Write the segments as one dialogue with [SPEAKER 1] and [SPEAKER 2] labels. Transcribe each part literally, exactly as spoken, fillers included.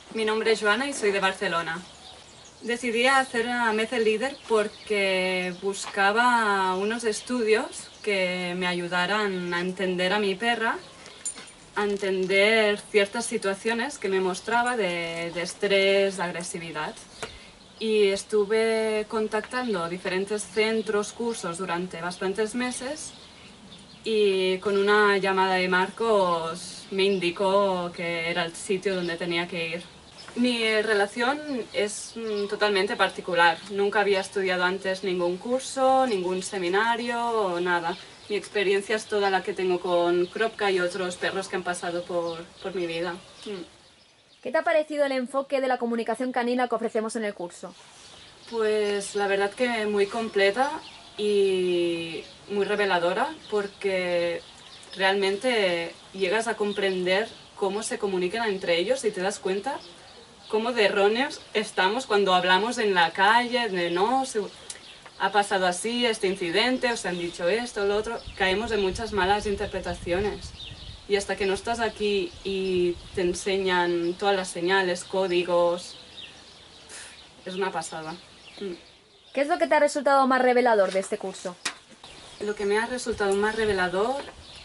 [SPEAKER 1] Mi nombre es Joana y soy de Barcelona. Decidí hacer a Method Leader porque buscaba unos estudios que me ayudaran a entender a mi perra, a entender ciertas situaciones que me mostraba de, de estrés, de agresividad. Y estuve contactando diferentes centros, cursos durante bastantes meses y con una llamada de Marcos me indicó que era el sitio donde tenía que ir. Mi relación es mm, totalmente particular. Nunca había estudiado antes ningún curso, ningún seminario o nada. Mi experiencia es toda la que tengo con Kropka y otros perros que han pasado por, por mi vida. Mm.
[SPEAKER 2] ¿Qué te ha parecido el enfoque de la comunicación canina que ofrecemos en el curso?
[SPEAKER 1] Pues la verdad que muy completa y muy reveladora porque realmente llegas a comprender cómo se comunican entre ellos y te das cuenta cómo de erróneos estamos cuando hablamos en la calle, de no, se, ha pasado así este incidente, os han dicho esto, lo otro, caemos en muchas malas interpretaciones. Y hasta que no estás aquí y te enseñan todas las señales, códigos, es una pasada.
[SPEAKER 2] ¿Qué es lo que te ha resultado más revelador de este curso?
[SPEAKER 1] Lo que me ha resultado más revelador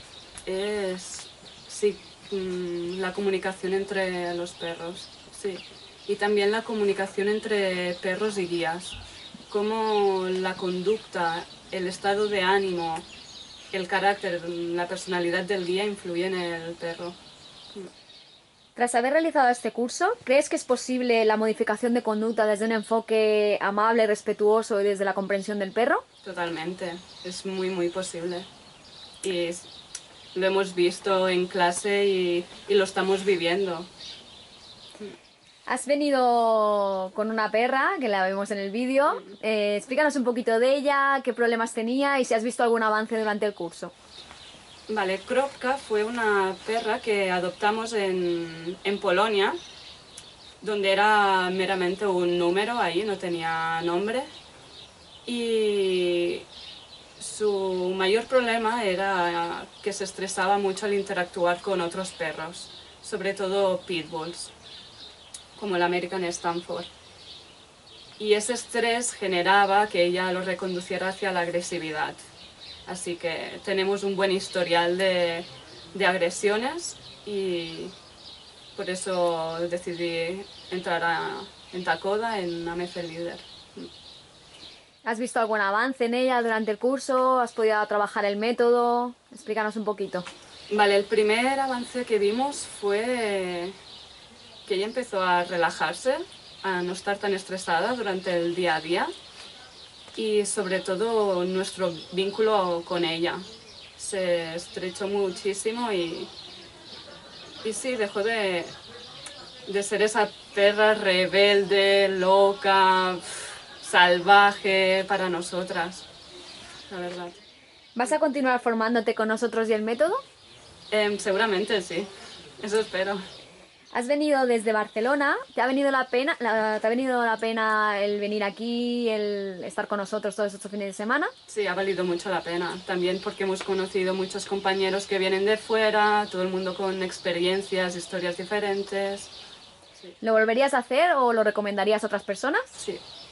[SPEAKER 1] es, sí, la comunicación entre los perros, sí. Y también la comunicación entre perros y guías. Cómo la conducta, el estado de ánimo, el carácter, la personalidad del guía influye en el perro.
[SPEAKER 2] Tras haber realizado este curso, ¿crees que es posible la modificación de conducta desde un enfoque amable, respetuoso y desde la comprensión del perro?
[SPEAKER 1] Totalmente, es muy muy posible. Y es, lo hemos visto en clase y, y lo estamos viviendo.
[SPEAKER 2] Has venido con una perra, que la vemos en el vídeo. Eh, explícanos un poquito de ella, qué problemas tenía y si has visto algún avance durante el curso.
[SPEAKER 1] Vale, Kropka fue una perra que adoptamos en, en Polonia, donde era meramente un número ahí, no tenía nombre. Y su mayor problema era que se estresaba mucho al interactuar con otros perros, sobre todo pitbulls, como el American Stanford. Y ese estrés generaba que ella lo reconduciera hacia la agresividad. Así que tenemos un buen historial de, de agresiones y por eso decidí entrar a, en Takoda, en Method Leader.
[SPEAKER 2] ¿Has visto algún avance en ella durante el curso? ¿Has podido trabajar el método? Explícanos un poquito.
[SPEAKER 1] Vale, el primer avance que vimos fue que ella empezó a relajarse, a no estar tan estresada durante el día a día y sobre todo nuestro vínculo con ella se estrechó muchísimo y, y sí, dejó de, de ser esa perra rebelde, loca, salvaje para nosotras, la verdad.
[SPEAKER 2] ¿Vas a continuar formándote con nosotros y el método?
[SPEAKER 1] Eh, seguramente sí, eso espero.
[SPEAKER 2] Has venido desde Barcelona, ¿te ha venido la pena, la, te ha venido la pena el venir aquí, el estar con nosotros todos estos fines de semana?
[SPEAKER 1] Sí, ha valido mucho la pena, también porque hemos conocido muchos compañeros que vienen de fuera, todo el mundo con experiencias, historias diferentes. Sí.
[SPEAKER 2] ¿Lo volverías a hacer o lo recomendarías a otras personas?
[SPEAKER 1] Sí.